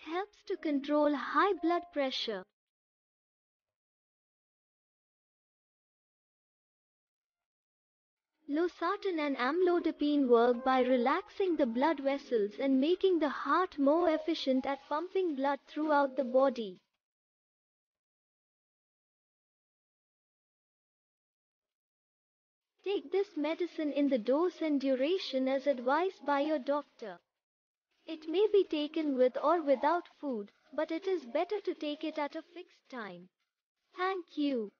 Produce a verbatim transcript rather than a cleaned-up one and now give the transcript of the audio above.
helps to control high blood pressure. Losartan and amlodipine work by relaxing the blood vessels and making the heart more efficient at pumping blood throughout the body. Take this medicine in the dose and duration as advised by your doctor. It may be taken with or without food, but it is better to take it at a fixed time. Thank you.